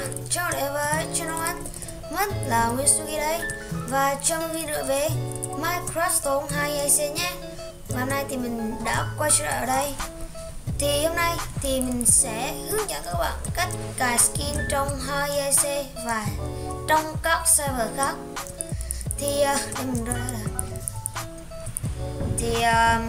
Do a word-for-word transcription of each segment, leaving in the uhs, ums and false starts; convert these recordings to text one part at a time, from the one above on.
Chào mọi người với channel anh. Mình là Nguyên Sugi đây. Và trong video về Minecraft Stone hai a xê nhé. Và hôm nay thì mình đã quay trở lại ở đây. Thì hôm nay thì mình sẽ hướng dẫn các bạn cách cài skin trong hai a xê và trong các server khác. Thì uh, để mình ra đây là thì uh,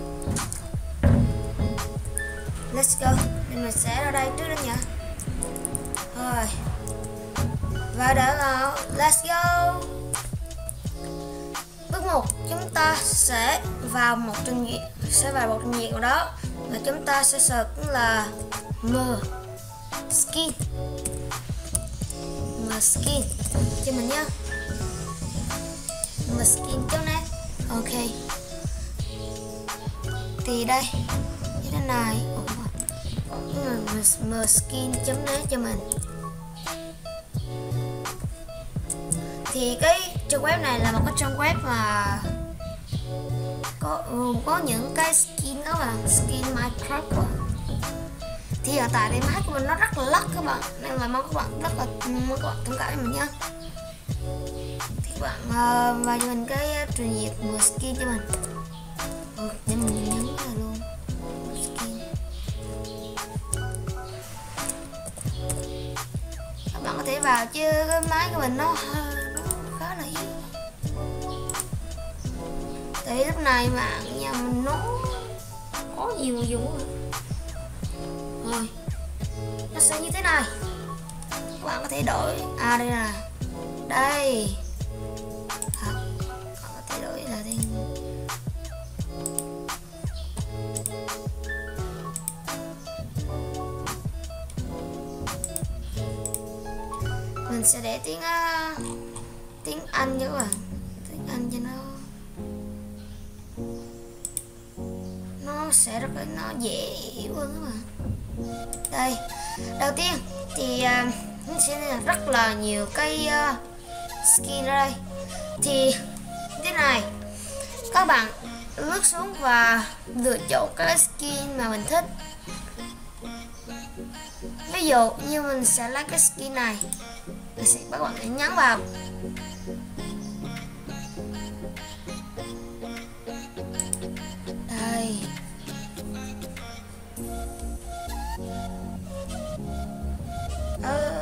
let's go. Thì mình sẽ ra đây trước đó nhỉ. Rồi. Và đã nào, let's go. Bước một, chúng ta sẽ vào một trình duyệt, sẽ vào một trình duyệt nào đó và chúng ta sẽ search là m skin, m skin cho mình nhé, m skin chấm net. Ok. Thì đây như thế này, m skin chấm net cho mình. Thì cái trang web này là một cái trang web mà có có những cái skin đó là skin Minecraft của. Thì hiện tại đây máy của mình nó rất là lắc các bạn, nên là mong các bạn rất là mong các bạn thông cảm cho mình nhé. Thì các bạn uh, vào cho mình cái truyền duyệt mười skin cho mình. Ừ, để mình nhấn vào luôn skin. Các bạn có thể vào chứ cái máy của mình nó khá là yếu. Tại vì lúc này mạng nhà mình nó có nhiều người dùng rồi. Rồi nó sẽ như thế này. Các bạn có thể đổi. À đây là đây. À, các bạn có thể đổi là đây. Mình sẽ để tiếng uh, tiếng Anh cho các bạn, tiếng Anh cho nó nó sẽ rất là nó dễ hiểu hơn các bạn. Đây, đầu tiên thì uh, nó sẽ là rất là nhiều cái uh, skin ở đây. Thì thế này, các bạn lướt xuống và lựa chọn cái skin mà mình thích. Ví dụ như mình sẽ lấy cái skin này, mình sẽ các bạn sẽ nhấn vào. Đây. Ờ.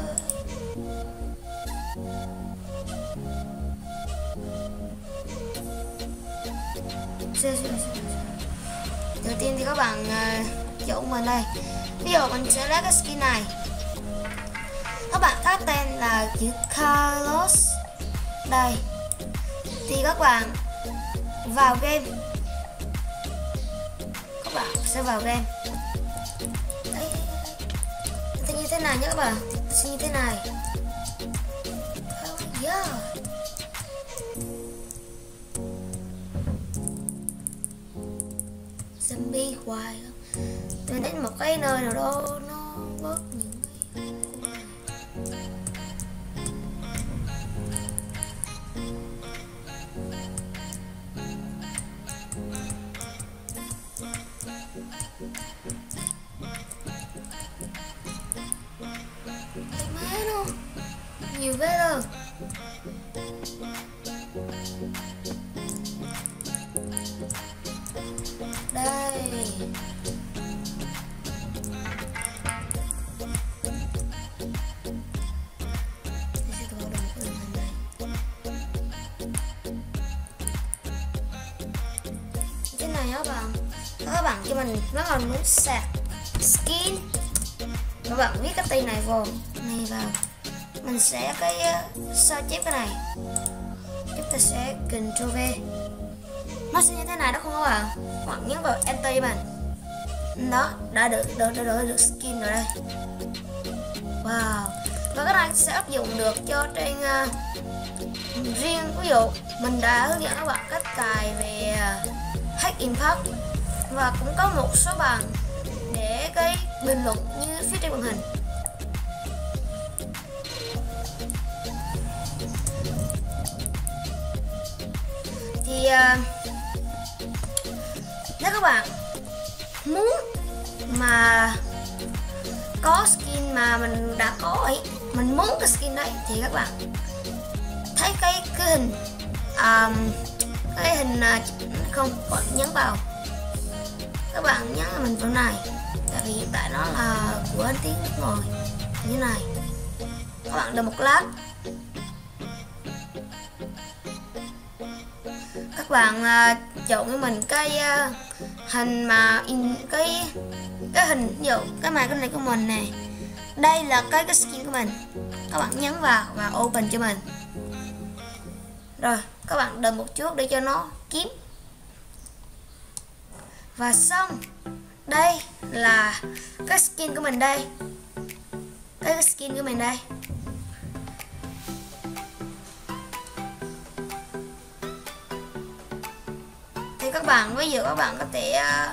Đầu tiên thì các bạn uh, chọn mình đây. Ví dụ mình sẽ lấy cái skin này. Các bạn tắt tên là chữ Carlos. Đây. Thì các bạn vào game. Các bạn sẽ vào game. Đấy. Thì như thế này nhé các bạn. Sẽ như thế này. Oh yeah. Zombie hoài. Mình đến một cái nơi nào đó nó bớt những cái má luôn, nhiều ghê luôn. Đây. Cái này các bạn, các bạn cho mình nó là muốn sạc skin. Các bạn viết cái tên này vào, này vào. Mình sẽ cái sao chép cái này. Chúng ta sẽ Ctrl V. Nó sẽ như thế này đó không các bạn? Các bạn nhấn vào Enter cho mình. Đó, đã được đã, đã, đã được skin rồi đây. Wow. Và cái này sẽ áp dụng được cho trên uh, riêng. Ví dụ mình đã hướng dẫn các bạn cách cài về uh, Hack Impact. Và cũng có một số bạn để cái bình luận như phía trên màn hình. Thì uh, nếu các bạn muốn mà có skin mà mình đã có ấy mình muốn cái skin đấy thì các bạn thấy cái cái hình um, cái hình uh, không bạn nhấn vào, các bạn nhấn vào mình phần này, tại vì hiện tại nó là của anh tiếng nước ngoài như thế này. Các bạn đợi một lát, các bạn uh, chọn cho mình cái uh, hình mà in cái cái hình, ví dụ cái màn cái này của mình nè, đây là cái cái skin của mình, các bạn nhấn vào và open cho mình. Rồi các bạn đợi một chút để cho nó kiếm, và xong. Đây là cái skin của mình đây, đây cái skin của mình đây. Thì các bạn ví dụ các bạn có thể uh,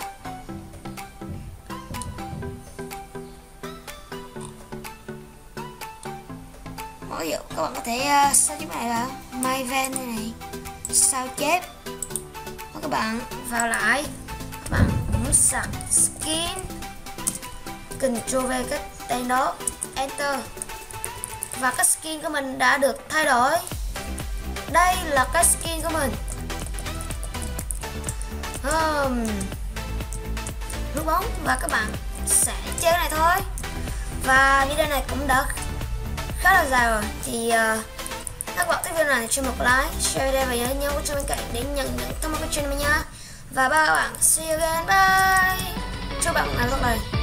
ví dụ các bạn có thể uh, sao chép này là my van này này, sao chép, và các bạn vào lại, các bạn muốn sạc skin, Ctrl V cái tên đó, enter, và cái skin của mình đã được thay đổi. Đây là cái skin của mình. Um, nút bóng và các bạn sẽ chơi này thôi. Và video này cũng đã khá là dài rồi, thì uh, các bạn thích video này cho một like, share video và nhớ nhớ cho bên cạnh để nhận những thông báo của channel mình nha. Và ba bạn see you again, bye. Chúc bạn một ngày tốt lành.